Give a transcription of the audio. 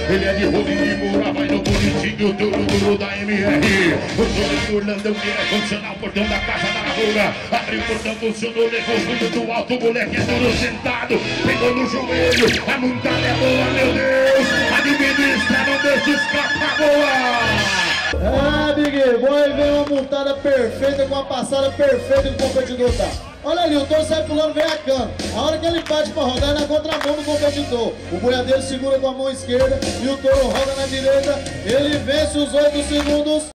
Ele é de Rolim de Moura, vai no bonitinho, duro, duro da MR. O Tony do Orlandão que é funcional, portão da casa da lavoura. Abriu o portão, funcionou, levou o fundo do alto, o moleque é duro sentado, pegou no joelho, a montada é boa, meu Deus. Administra, não deixa escapar, boa. Big Boy vem uma montada perfeita, com uma passada perfeita do competidor, tá? Olha ali, o touro sai pulando, vem a cana. A hora que ele bate pra rodar, é na contramão do competidor. O boiadeiro segura com a mão esquerda e o touro roda na direita. Ele vence os 8 segundos.